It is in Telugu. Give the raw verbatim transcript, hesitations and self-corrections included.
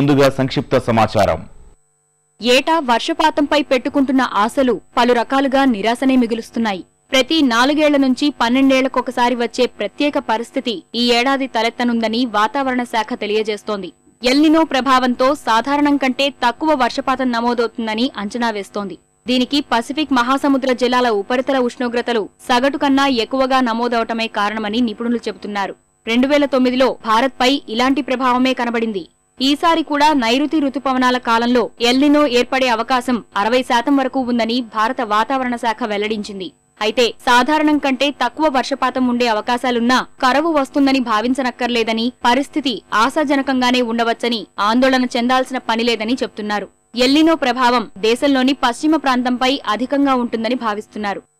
ముందుగా సంక్షిప్త సమాచారం. ఏటా వర్షపాతంపై పెట్టుకుంటున్న ఆశలు పలు రకాలుగా నిరాశనే మిగులుస్తున్నాయి. ప్రతి నాలుగేళ్ల నుంచి పన్నెండేళ్లకొకసారి వచ్చే ప్రత్యేక పరిస్థితి ఈ ఏడాది తలెత్తనుందని వాతావరణ శాఖ తెలియజేస్తోంది. ఎల్నినో ప్రభావంతో సాధారణం కంటే తక్కువ వర్షపాతం నమోదవుతుందని అంచనా వేస్తోంది. దీనికి పసిఫిక్ మహాసముద్ర జలాల ఉపరితల ఉష్ణోగ్రతలు సగటు కన్నా ఎక్కువగా నమోదవటమే కారణమని నిపుణులు చెబుతున్నారు. రెండు వేల తొమ్మిదిలో భారత్పై ఇలాంటి ప్రభావమే కనబడింది. ఈసారి కూడా నైరుతి రుతుపవనాల కాలంలో ఎల్నినో ఏర్పడే అవకాశం అరవై శాతం వరకు ఉందని భారత వాతావరణ శాఖ వెల్లడించింది. అయితే సాధారణం కంటే తక్కువ వర్షపాతం ఉండే అవకాశాలున్నా కరువు వస్తుందని భావించనక్కర్లేదని, పరిస్థితి ఆశాజనకంగానే ఉండవచ్చని ఆందోళన చెందాల్సిన పనిలేదని చెప్తున్నారు. ఎల్నినో ప్రభావం దేశంలోని పశ్చిమ ప్రాంతంపై అధికంగా ఉంటుందని భావిస్తున్నారు.